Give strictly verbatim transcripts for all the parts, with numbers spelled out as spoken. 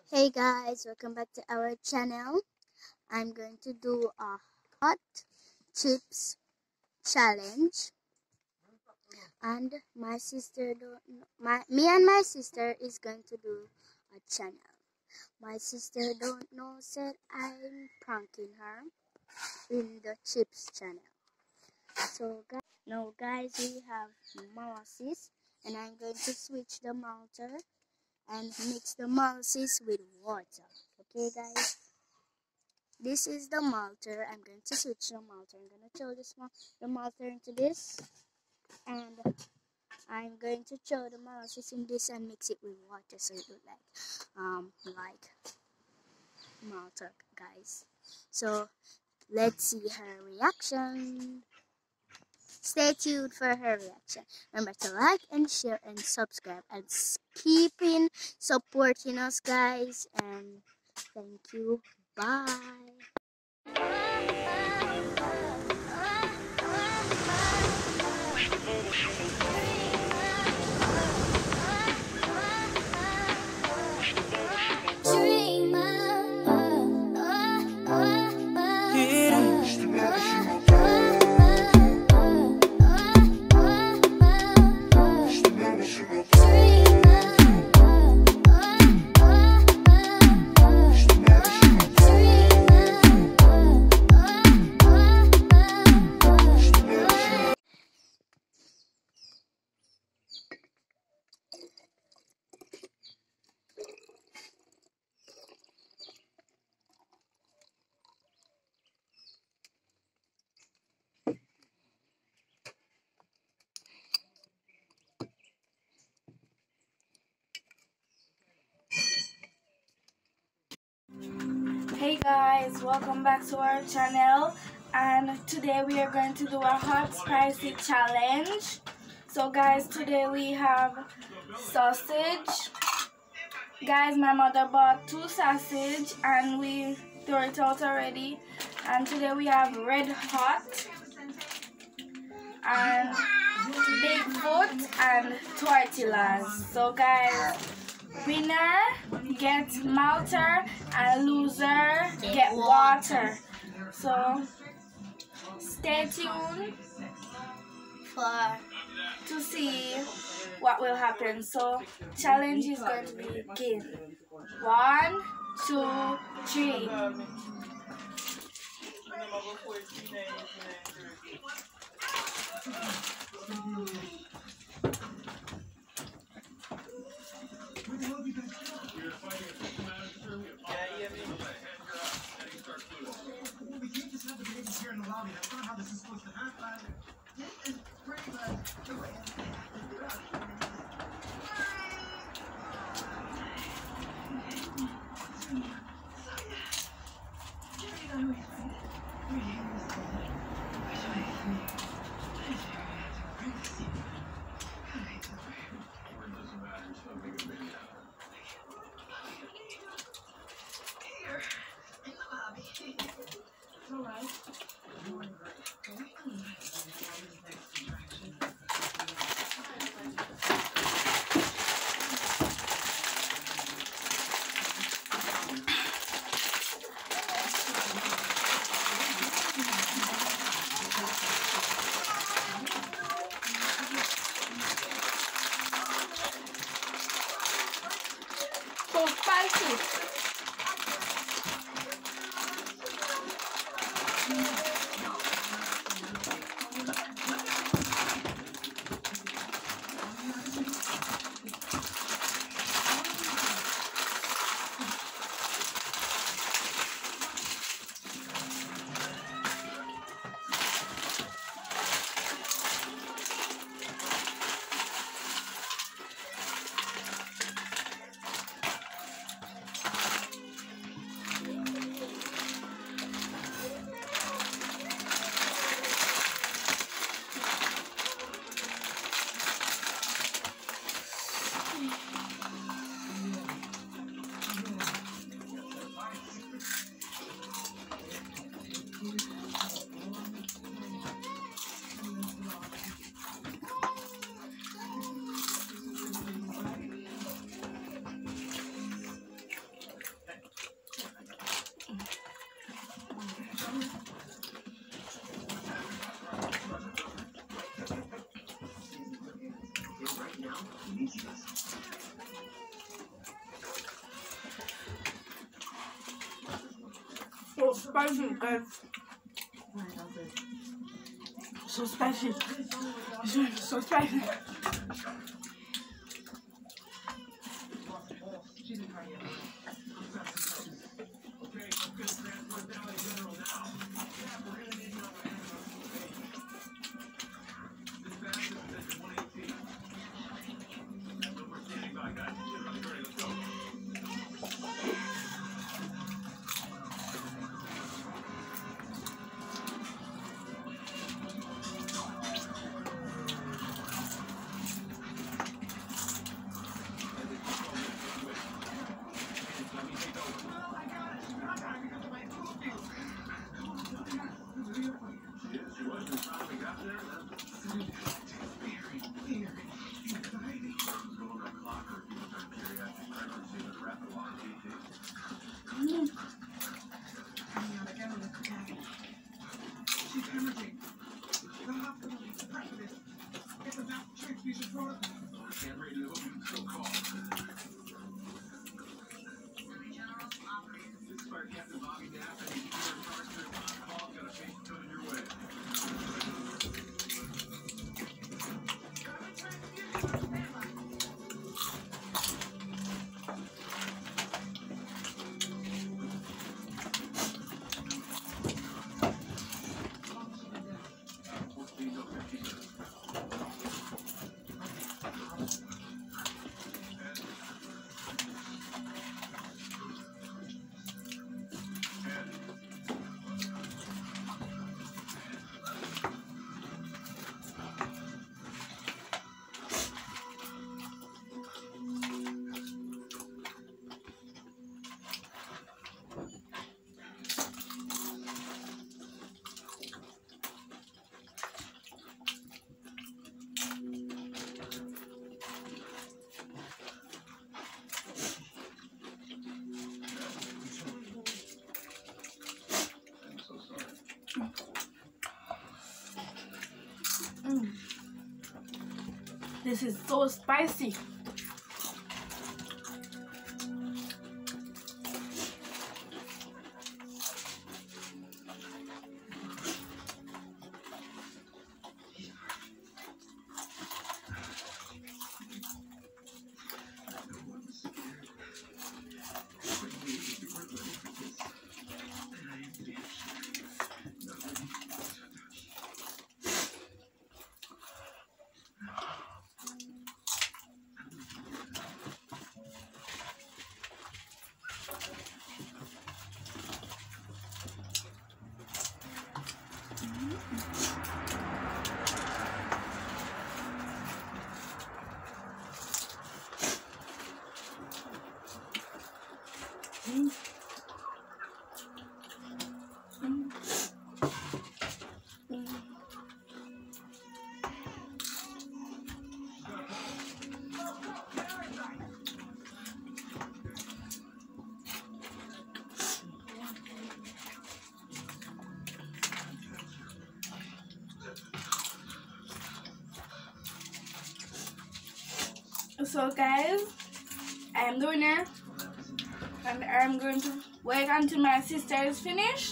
Hey guys, welcome back to our channel. I'm going to do a hot chips challenge, and my sister don't know, my me and my sister is going to do a channel. My sister don't know said I'm pranking her in the chips channel. So guys, now guys, we have molasses, and I'm going to switch the malter and mix the molasses with water. Okay guys, this is the malter. I'm going to switch the malter. I'm going to throw this the malter into this, and I'm going to throw the molasses in this and mix it with water so it look like um like malter, guys. So let's see her reaction. Stay tuned for her reaction. Remember to like and share and subscribe and keep in supporting us, guys. And thank you. Bye. Hey guys, welcome back to our channel, and today we are going to do a hot spicy challenge. So guys, today we have sausage. Guys, my mother bought two sausage and we threw it out already. And today we have red hot and Bigfoot and tortillas. So guys, winner get malter and loser get water. So stay tuned for to see what will happen. So challenge is going to begin. One, two, three. So spicy. spicy, guys. So spicy. So spicy. Mm. This is so spicy. Mm. Mm. Mm. So guys, I'm doing it, and I'm going to wait until my sister is finished.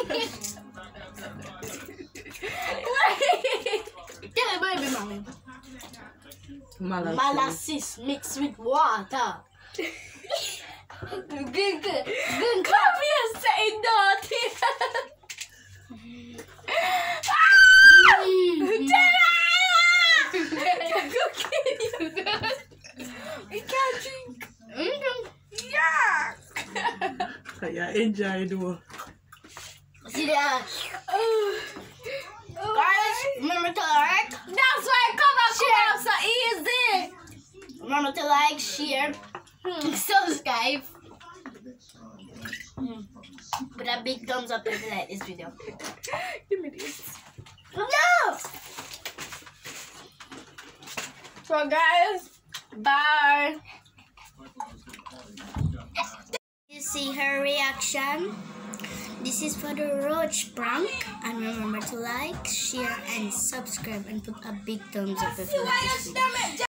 Get it, baby, mommy. Molasses. Molasses mixed with water. Good, good, good. Come here, say dirty. We can't drink. Yeah. Yeah, enjoy though. See that? Guys, remember to like. That's why come up, come up so easy. Remember to like, share, subscribe. Put a big thumbs up if you like this video. Give me this. No! So guys, bye. You see her reaction? This is for the roach prank. And remember to like, share, and subscribe, and put a big thumbs up if you like this video.